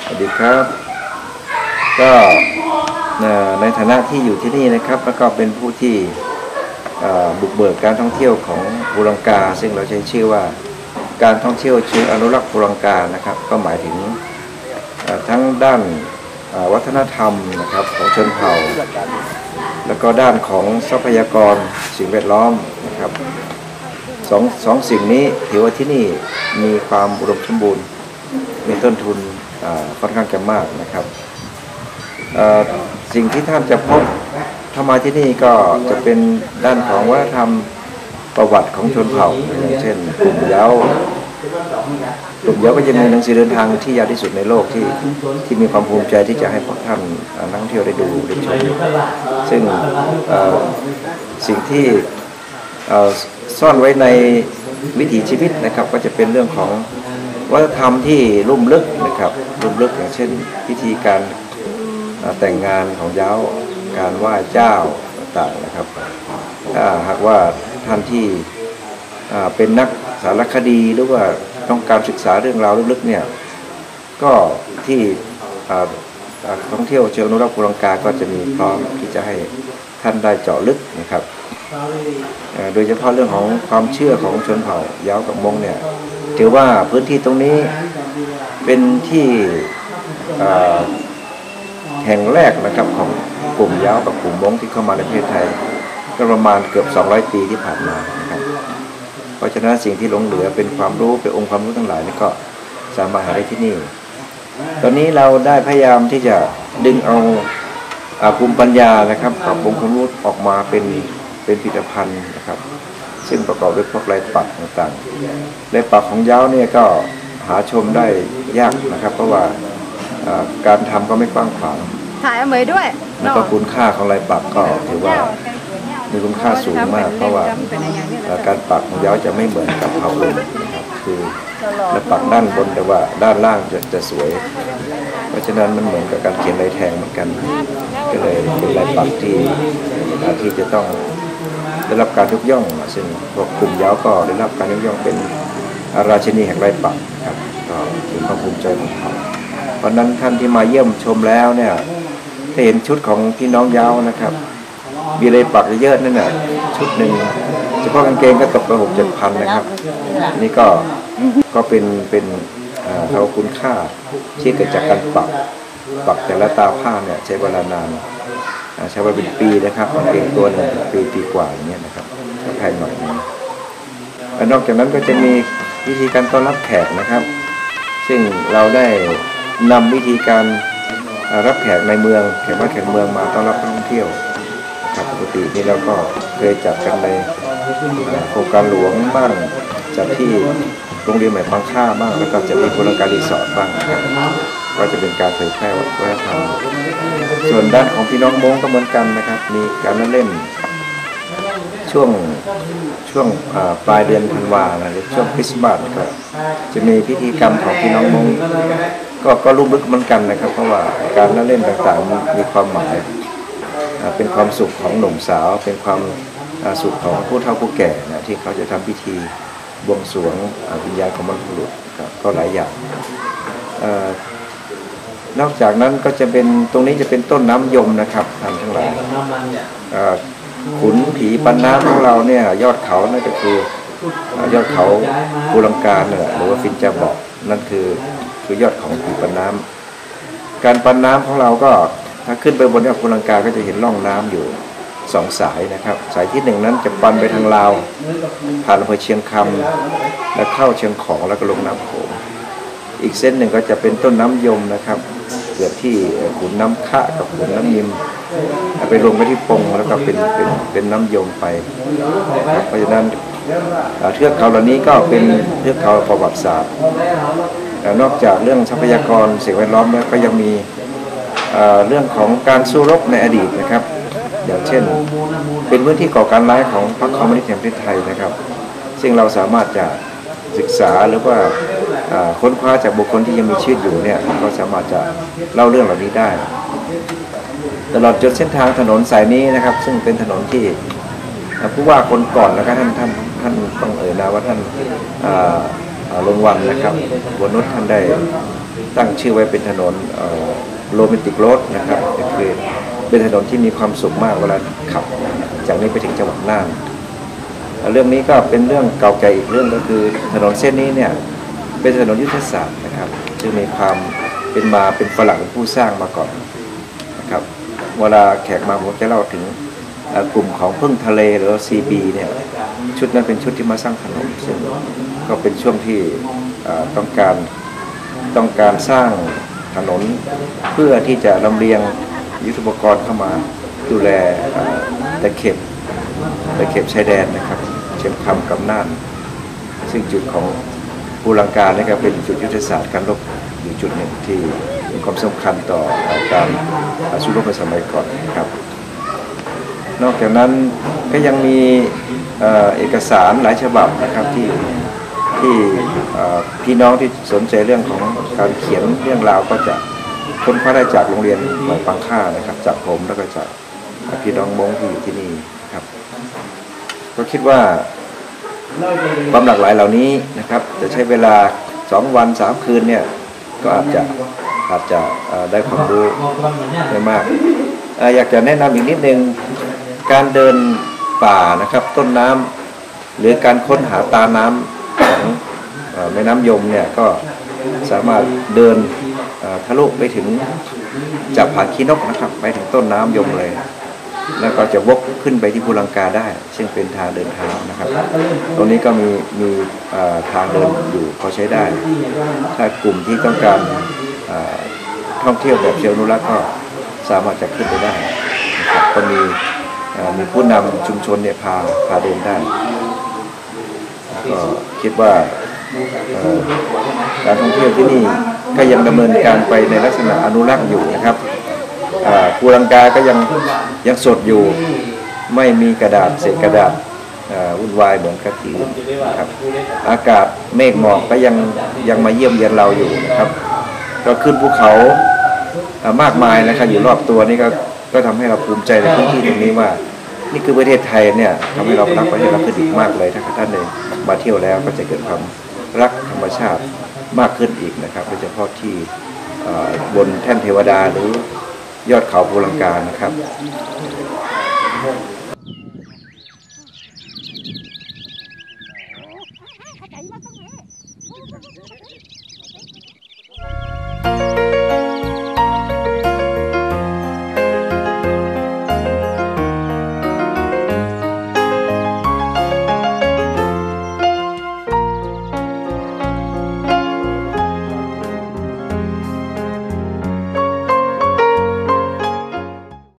สวัสดีครับก็ในฐานะที่อยู่ที่นี่นะครับแล้วก็เป็นผู้ที่บุกเบิกการท่องเที่ยวของภูลังกาซึ่งเราใช้ชื่อว่าการท่องเที่ยวเชิงอนุรักษ์ภูลังกานะครับก็หมายถึงทั้งด้านวัฒนธรรมนะครับของชนเผ่าแล้วก็ด้านของทรัพยากรสิ่งแวดล้อมนะครับสองสิ่งนี้ถือว่าที่นี่มีความอุดมสมบูรณ์มีต้นทุนค่อนข้างจะมากนะครับสิ่งที่ท่านจะพบถ้ามาที่นี่ก็จะเป็นด้านของวัฒนธรรมประวัติของชนเผ่าอย่างเช่นกลุ่มเย้าก็จะมีหนังสือเดินทางที่ยาวที่สุดในโลกที่มีความภูมิใจที่จะให้พวกท่านนักท่องเที่ยวได้ดูได้ชมซึ่งสิ่งที่ซ่อนไว้ในวิถีชีวิตนะครับก็จะเป็นเรื่องของวัฒนธรรมที่ลุ่มลึกนะครับลุ่มลึกอย่างเช่นพิธีการแต่งงานของเย้าการไหว้เจ้าต่างๆนะครับถ้าหากว่าท่านที่เป็นนักสารคดีหรือว่าต้องการศึกษาเรื่องราวลึกๆเนี่ยก็ที่ท่องเที่ยวเชิงอนุรักษ์ภูลังกาก็จะมีพร้อมที่จะให้ท่านได้เจาะลึกนะครับโดยเฉพาะเรื่องของความเชื่อของชนเผ่าเย้ากับมงเนี่ยถือว่าพื้นที่ตรงนี้เป็นที่แห่งแรกนะครับของกลุ่มเย้ากับกลุ่มมงที่เข้ามาในประเทศไทยก็ประมาณเกือบ200 ปีที่ผ่านมานะครับเพราะฉะนั้นสิ่งที่หลงเหลือเป็นความรู้เป็นองค์ความรู้ทั้งหลายนี่ก็สามารถหาได้ที่นี่ตอนนี้เราได้พยายามที่จะดึงเอาภูมิปัญญานะครับกับองค์ความรู้ออกมาเป็นผลิตภัณฑ์นะครับซึ่งประกอบด้วยพวกลายปักต่างๆลายปักของเย้าเนี่ยก็หาชมได้ยากนะครับเพราะว่าการทำก็ไม่กว้างขวางถ่ายเอาไว้ด้วยแล้วก็คุณค่าของลายปักก็ถือว่ามีคุณค่าสูงมากเพราะว่าการปักของเย้าจะไม่เหมือนกับเผ่าอื่นนะครับคือลายปักด้านบนแต่ว่าด้านล่างจะสวยเพราะฉะนั้นมันเหมือนกับการเขียนลายแทงเหมือนกันก็เลยเป็นลายปักที่จะต้องได้รับการยกย่องซึ่งพวกกลุ่มเย้าก็ได้รับการยกย่องเป็นราชินีแห่งลายปักครับก็ถือความภูมิใจของเขาเพราะนั้นท่านที่มาเยี่ยมชมแล้วเนี่ยถ้าเห็นชุดของพี่น้องเย้านะครับมีลายปักเยอะนั่นน่ะชุดหนึ่งเฉพาะกางเกงก็ตกไป6-7 พันนะครับนี่ก็เป็นเขาคุณค่าที่เกิดจากการปักแต่ละตาผ้าเนี่ยใช้เวลานานใช้เวลาเป็นปีนะครับกางเกงตัวหนึ่งปีกว่าอย่างเงี้ยนะครับแพงหน่อยนึงนอกจากนั้นก็จะมีวิธีการต้อนรับแขกนะครับซึ่งเราได้นำวิธีการรับแขกในเมืองแขกบ้านแขกเมืองมาต้อนรับนักท่องเที่ยวครับปกตินี่เราก็เคยจัดกันในโครงการหลวงบ้างจัดที่โรงเรียนใหม่บางค่าบ้างแล้วก็จะมีโครงการรีสอร์ทบ้างครับก็จะเป็นการเผยแพร่วัฒนธรรมส่วนด้านของพี่น้องม้งก็เหมือนกันนะครับมีการเล่นช่วงปลายเดือนธันวาคมหรือช่วงคริสต์มาสก็จะมีพิธีกรรมของพี่น้องม้งก็ลุ่มลึกเหมือนกันนะครับเพราะว่าการเล่นต่างๆมีความหมายเป็นความสุขของหนุ่มสาวเป็นความสุขของผู้เฒ่าผู้แก่นะที่เขาจะทำพิธีบวงสรวงวิญญาณของบรรพบุรุษก็หลายอย่างนอกจากนั้นก็จะเป็นตรงนี้จะเป็นต้นน้ำยมนะครับท่านทั้งหลายขุนผีปันน้ำของเราเนี่ยยอดเขานั่นก็คือยอดเขาภูลังกาเนี่ยหรือว่าฟินจาบอกนั่นคือยอดของผีปันน้ำการปันน้ำของเราก็ถ้าขึ้นไปบนยอดภูลังกาก็จะเห็นร่องน้ำอยู่2 สายนะครับสายที่1นั้นจะปันไปทางลาวผ่านอำเภอเชียงคำแล้วเข้าเชียงของแล้วก็ลงน้ำโขงอีกเส้นหนึ่งก็จะเป็นต้นน้ำยมนะครับเกิดที่ขุนน้ำคะกับขุนน้ำยิมไปรวมกันที่ปงแล้วก็เป็นน้ำยมไปเพราะฉะนั้นเทือกเขาเหล่านี้ก็เป็นเทือกเขาประวัติศาสตร์นอกจากเรื่องทรัพยากรสิ่งแวดล้อมแล้วก็ยังมีเรื่องของการสู้รบในอดีตนะครับอย่างเช่นเป็นพื้นที่ก่อการร้ายของพรรคคอมมิวนิสต์แห่งประเทศไทยนะครับซึ่งเราสามารถจะศึกษาหรือว่าค้นคว้าจากบุคคลที่ยังมีชีวิตอยู่เนี่ยก็สามารถจะเล่าเรื่องเหล่านี้ได้ตลอดจนเส้นทางถนนสายนี้นะครับซึ่งเป็นถนนที่ผู้ว่าคนก่อนแล้วก็ท่านต้องเอ่ยนะว่าท่านลงวันนะครับบนนุชท่านได้ตั้งชื่อไว้เป็นถนนโรแมนติกโรดนะครับก็คือเป็นถนนที่มีความสุขมากเวลาขับจากนี้ไปถึงจังหวัดน่านเรื่องนี้ก็เป็นเรื่องเก่าแก่อีกเรื่องก็คือถนนเส้นนี้เนี่ยเป็นถนนยุทธศาสตร์นะครับซึ่งมีความเป็นมาเป็นฝรั่งผู้สร้างมาก่อนนะครับเวลาแขกมาผมจะเล่าถึงกลุ่มของพึ่งทะเลหรือ CB เนี่ยชุดนั้นเป็นชุดที่มาสร้างถนนซึ่งก็เป็นช่วงที่ต้องการสร้างถนนเพื่อที่จะลำเลียงยุทโธปกรณ์เข้ามาดูแลตะเข็บชายแดนนะครับเชียงคำกับน่านซึ่งจุดของภูลังกาเนี่ยก็เป็นจุดยุทธศาสตร์การรบอยู่จุดหนึ่งที่มีความสำคัญต่อการสู้รบในสมัยก่อนครับนอกจากนั้นก็ยังมีเอกสารหลายฉบับนะครับที่พี่น้องที่สนใจเรื่องของการเขียนเรื่องราวก็จะค้นคว้าได้จากโรงเรียนหอยปังค่านะครับจากผมแล้วก็จากพี่น้องมงที่อยู่ที่นี่ครับก็คิดว่าความหลากหลายเหล่านี้นะครับจะใช้เวลา2 วัน 3 คืนเนี่ยก็อาจจะได้ความรู้ได้มากอยากจะแนะนำอีกนิดนึงการเดินป่านะครับต้นน้ำหรือการค้นหาตาน้ำของแม่น้ำยมเนี่ยก็สามารถเดินทะลุไปถึงจากผาขี้นกนะครับไปถึงต้นน้ำยมเลยแล้วก็จะวกขึ้นไปที่ภูลังกาได้ซึ่งเป็นทางเดินเท้านะครับตรงนี้ก็มีทางเดินอยู่พอใช้ได้ถ้ากลุ่มที่ต้องการท่องเที่ยวแบบเชิงอนุรักษ์ก็สามารถจะขึ้นไปได้นะครับก็มีผู้นำชุมชนเนี่ยพาเดินได้ก็คิดว่าการท่องเที่ยวที่นี่ก็ยังดำเนินการไปในลักษณะอนุรักษ์อยู่นะครับภูลังกาก็ยังสดอยู่ไม่มีกระดาษเศษกระดาษวุ่นวายเหมือนกับที่อื่นครับอากาศเมฆหมอกก็ยังมาเยี่ยมเยียนเราอยู่นะครับก็ขึ้นภูเขามากมายนะครับอยู่รอบตัวนี่ก็ทำให้เราภูมิใจในพื้นที่ตรงนี้ว่านี่คือประเทศไทยเนี่ยทำให้เรารักประเทศเราขึ้นอีกมากเลยถ้าท่านเลยมาเที่ยวแล้วก็จะเกิดความรักธรรมชาติมากขึ้นอีกนะครับโดยเฉพาะที่บนแท่นเทวดาหรือยอดเขาภูลังกานะครับ